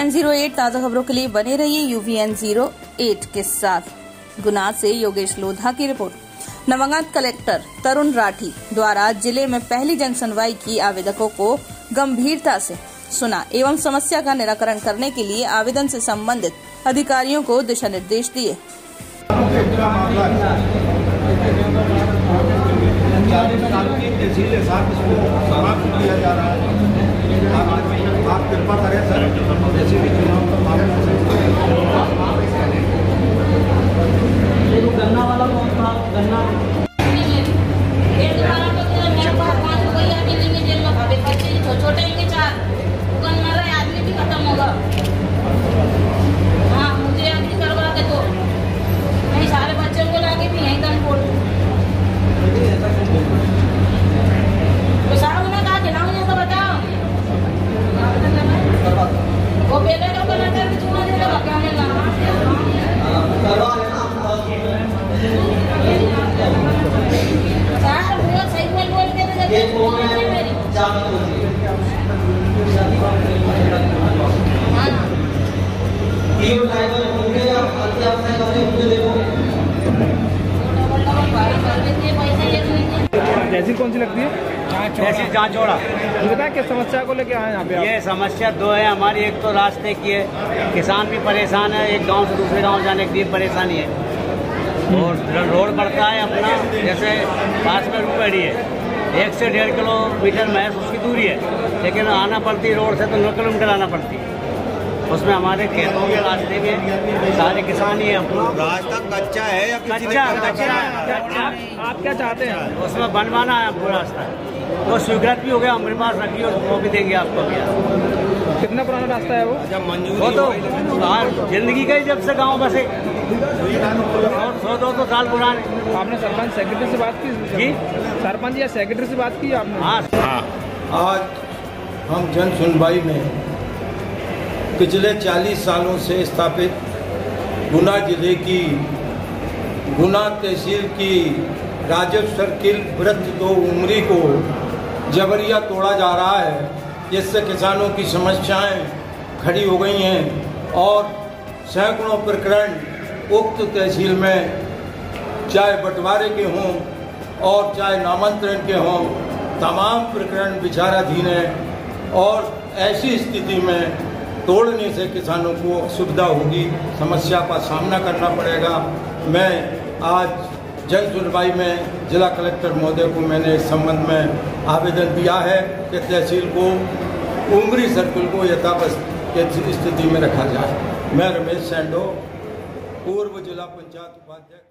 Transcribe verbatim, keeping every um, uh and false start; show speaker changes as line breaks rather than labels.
UVN zero eight ताज़ा खबरों के लिए बने रहिए यूवीएन जीरो एट के साथ। गुना से योगेश लोधा की रिपोर्ट। नवंगा कलेक्टर तरुण राठी द्वारा जिले में पहली जन सुनवाई की आवेदकों को गंभीरता से सुना एवं समस्या का निराकरण करने के लिए आवेदन से संबंधित अधिकारियों को दिशा निर्देश दिए।
आप कृपा करें सर, जैसे भी चुनाव का मामला गन्ना वाला कौन था? गन्ना छोटे के चार दुकान मार रहे आदमी भी खत्म होगा। हाँ, मुझे अभी करवा के दो, नहीं सारे बच्चों को लाके भी यहीं दम फोड़ तो सारा उन्हें कहा खिलाऊंगे तो बताओ। वो पहले का कलेक्टर भी चुना दे रहा क्या मिलना सार बोल सही बोल बोल के मेरी
तहसील कौन सी लगती है?
तहसील जहाँ जोड़ा।
ये बताएं किस समस्या को लेके आए यहाँ पे?
ये समस्या दो है हमारी। एक तो रास्ते की है, किसान भी परेशान है, एक गांव से दूसरे गांव जाने की परेशानी है। और रोड बढ़ता है अपना, जैसे पास में रूपड़ी है, एक से डेढ़ किलोमीटर महज उसकी दूरी है, लेकिन आना पड़ती रोड से तो नौ किलोमीटर आना पड़ती है। उसमें हमारे खेतों के रास्ते में सारे किसान ही है।
रास्ता कच्चा है या
कच्चा कच्चा
आप क्या चाहते हैं?
उसमें बनवाना है आपको रास्ता। वो स्वीकृत भी हो गया, हमारे पास रखी हो, वो भी देंगे आपको भैया।
कितना पुराना रास्ता है वो?
जब मंजूरी
वो तो जिंदगी गई जब से गांव बसे, और सौ दो सौ साल पुराने।
आपने सरपंच सेक्रेटरी से बात की?
जी,
सरपंच या सेक्रेटरी से बात की आपने?
हाँ।
आज हम जन सुनवाई में पिछले चालीस सालों से स्थापित गुना जिले की गुना तहसील की राजस्व सर्किल वृत्त दो उमरी को जबरिया तोड़ा जा रहा है, जिससे किसानों की समस्याएं खड़ी हो गई हैं और सैकड़ों प्रकरण उक्त तहसील में चाहे बंटवारे के हों और चाहे नामांतरण के हों, तमाम प्रकरण विचाराधीन हैं। और ऐसी स्थिति में तोड़ने से किसानों को सुविधा होगी, समस्या का सामना करना पड़ेगा। मैं आज जन सुनवाई में जिला कलेक्टर महोदय को मैंने इस संबंध में आवेदन दिया है कि तहसील को उमरी सर्किल को यथावस्थित स्थिति में रखा जाए। मैं रमेश सैंडो, पूर्व जिला पंचायत उपाध्यक्ष।